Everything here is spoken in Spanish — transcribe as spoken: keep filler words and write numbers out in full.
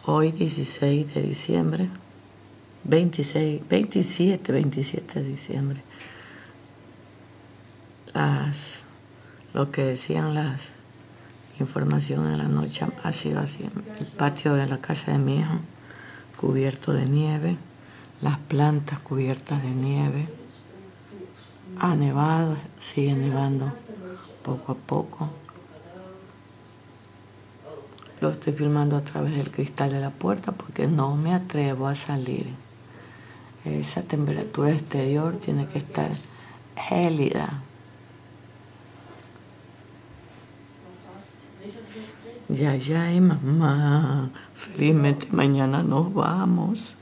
Hoy dieciséis de diciembre, veintiséis, veintisiete, veintisiete de diciembre. Las, lo que decían las informaciones en la noche ha sido así. El patio de la casa de mi hijo cubierto de nieve, las plantas cubiertas de nieve. Ha nevado, sigue nevando poco a poco. Lo estoy filmando a través del cristal de la puerta porque no me atrevo a salir. Esa temperatura exterior tiene que estar gélida. Ya, ya, y mamá, felizmente mañana nos vamos.